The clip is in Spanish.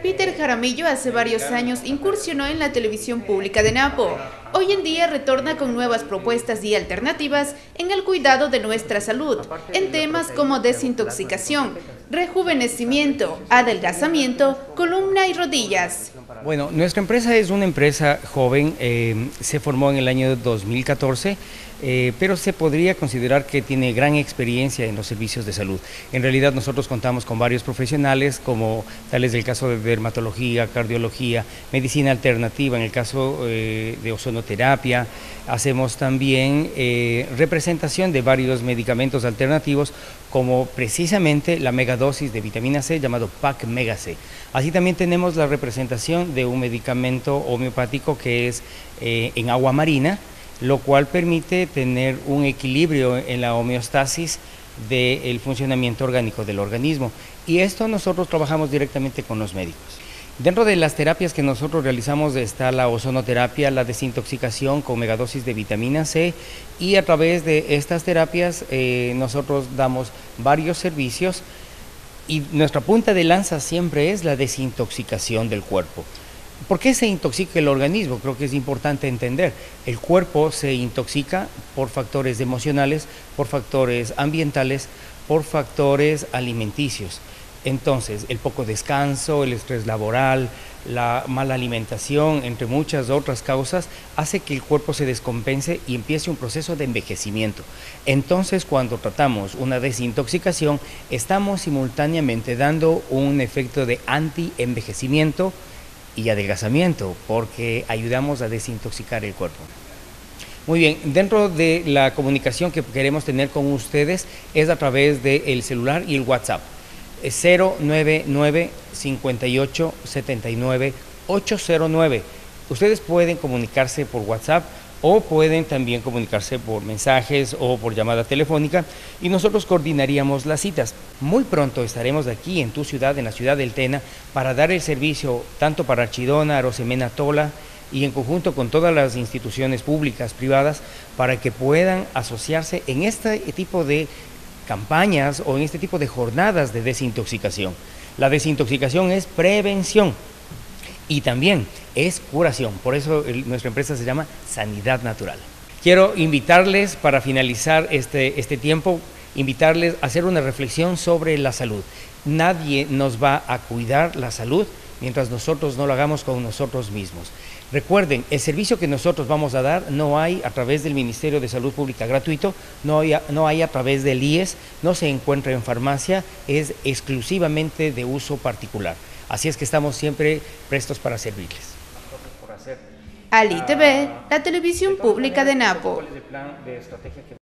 Peter Jaramillo hace varios años incursionó en la televisión pública de Napo. Hoy en día retorna con nuevas propuestas y alternativas en el cuidado de nuestra salud, en temas como desintoxicación, rejuvenecimiento, adelgazamiento, columna y rodillas. Bueno, nuestra empresa es una empresa joven, se formó en el año 2014, pero se podría considerar que tiene gran experiencia en los servicios de salud. En realidad nosotros contamos con varios profesionales, como tales del caso de dermatología, cardiología, medicina alternativa, en el caso de ozonoterapia. Hacemos también representación de varios medicamentos alternativos, como precisamente la megadosis de vitamina C llamado PAC Mega C. Así también tenemos la representación de un medicamento homeopático que es en agua marina, lo cual permite tener un equilibrio en la homeostasis del funcionamiento orgánico del organismo. Y esto nosotros trabajamos directamente con los médicos. Dentro de las terapias que nosotros realizamos está la ozonoterapia, la desintoxicación con megadosis de vitamina C, y a través de estas terapias nosotros damos varios servicios, y nuestra punta de lanza siempre es la desintoxicación del cuerpo. ¿Por qué se intoxica el organismo? Creo que es importante entender. El cuerpo se intoxica por factores emocionales, por factores ambientales, por factores alimenticios. Entonces, el poco descanso, el estrés laboral, la mala alimentación, entre muchas otras causas, hace que el cuerpo se descompense y empiece un proceso de envejecimiento. Entonces, cuando tratamos una desintoxicación, estamos simultáneamente dando un efecto de anti-envejecimiento y adelgazamiento, porque ayudamos a desintoxicar el cuerpo. Muy bien, dentro de la comunicación que queremos tener con ustedes es a través del celular y el WhatsApp. 099 58 79 809. Ustedes pueden comunicarse por WhatsApp o pueden también comunicarse por mensajes o por llamada telefónica, y nosotros coordinaríamos las citas. Muy pronto estaremos aquí en tu ciudad, en la ciudad del Tena, para dar el servicio tanto para Archidona, Arosemena, Tola, y en conjunto con todas las instituciones públicas, privadas, para que puedan asociarse en este tipo de campañas o en este tipo de jornadas de desintoxicación. La desintoxicación es prevención y también es curación, por eso nuestra empresa se llama Sanidad Natural. Quiero invitarles, para finalizar este tiempo, invitarles a hacer una reflexión sobre la salud. Nadie nos va a cuidar la salud mientras nosotros no lo hagamos con nosotros mismos. Recuerden, el servicio que nosotros vamos a dar no hay a través del Ministerio de Salud Pública gratuito, no hay a través del IES, no se encuentra en farmacia, es exclusivamente de uso particular. Así es que estamos siempre prestos para servirles. Ali TV, la televisión pública de Napo.